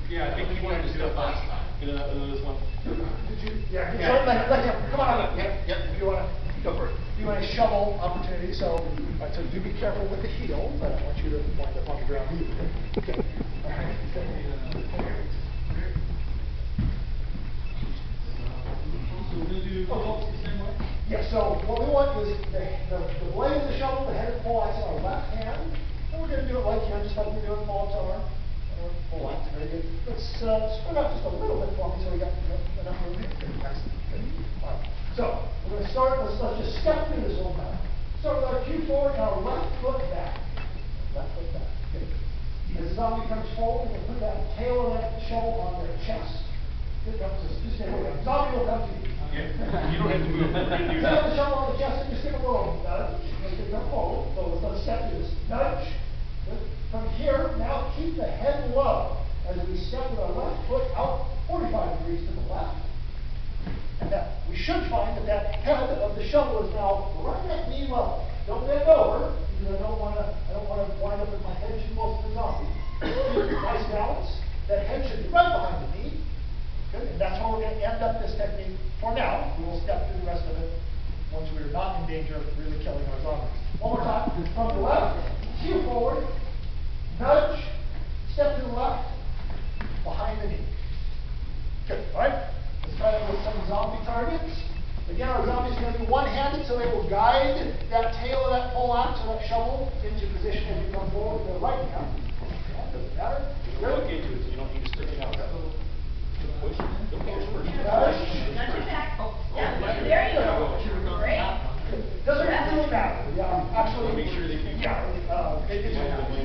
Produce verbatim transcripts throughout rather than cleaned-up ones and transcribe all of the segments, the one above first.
Yeah, I think he wanted to do it last time. You know, uh, this one. Did you, yeah, Yeah. let, let, let him, come on up. Yep, yep. If you wanna, Go for it. if you want a shovel opportunity, so, alright, so do be careful with the heel, I don't want you to wind up on the ground either. Okay. Alright. Yeah, so what we want is the, the, the blade of the shovel, the head of the pole axe in our left hand, and we're going to do it like here, just like we're doing pole axe on our uh, pole axe. Very good. Let's uh, spread out just a little bit for me so we got enough room here. Good. Excellent. Good. All right. So we're going to start. Let's let's just step through this little time. Start with our cue forward and our left foot back. Left foot back. Good. As the zombie comes forward, we'll put that tail of that shovel on their chest. Good. Just, just stay away. Zombie will come to you. Yeah. You don't have to move. You have the shovel on the chest and just give a little nudge. Make it come forward. So let's step through this. Nudge. Good. From here, now keep the head low as we step with our left foot out forty-five degrees to the left. And that we should find that that head of the shovel is now right at knee level. Don't bend over, because I don't want to. I don't want to wind up with my head too close to the zombie. Nice balance. That head should be right behind the knee. Good. And that's where we're going to end up this technique for now. We will step through the rest of it once we're not in danger of really killing our zombies. One more time. From the left, cue forward, nudge, step to the left, behind the knee. Good. All right. Let's try that with some zombie targets. Again, our zombies are going to be one-handed, so they will guide that tail of that pole axe or that shovel into position as you come forward with their right hand. Yeah, doesn't matter. Good. Look into it, so you don't need to stick it out. Push. Don't push first. Nudge. Nudge it back. Oh, yeah, there you go. Great. Doesn't really matter. Yeah, actually, Make sure they keep- yeah, uh, it, it's,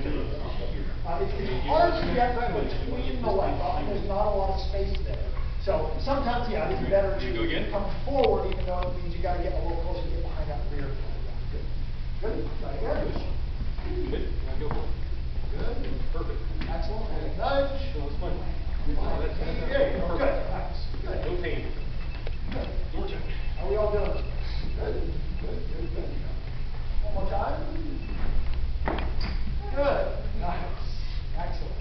uh, it's, it's hard to get between the legs. Often there's not a lot of space there. So sometimes, yeah, it's better Should we go to again? come forward, even though it means you got to get a little closer to get behind that rear. Good. Good. Try again. Good. Now go for it. Good. Perfect. Excellent. And nudge. No, it's fine. Oh, that's, that's, there you go. Good. Nice. Good. No pain. Good. Are we all doing it? Good. Good. Good. Good. One more time. Good. Nice. Excellent.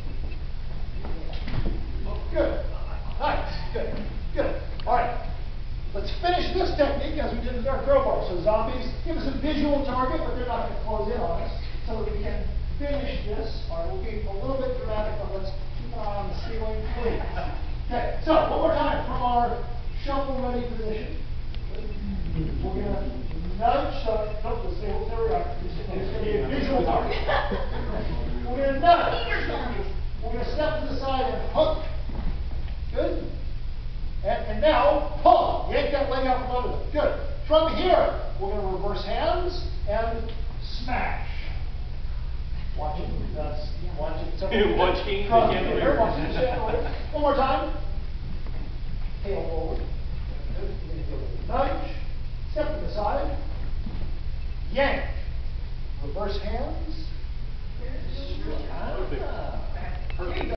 Good. Nice. Good. Good. All right. Let's finish this technique as we did with our crowbar. So zombies give us a visual target, but they're not going to close in on us. So that we can finish this. All right. We'll be a little bit dramatic, but let's keep an eye on the ceiling, please. Okay. So one more time from our shovel-ready position. We're going to nudge. So nope, let's see. There we go. It's going to be a visual target. We're going to nudge. We're going to step to the side and hook. Good. And, and now, pull. Yank that leg out from under them. Good. From here, we're going to reverse hands and smash. Watch it. That's, watch it. So, Watching the from chandelier. here, watching the chandelier. One more time. Tail forward. Good. You're going to give it a nudge. Step to the side. Yank. Reverse hands. Perfect. Ah. Perfect.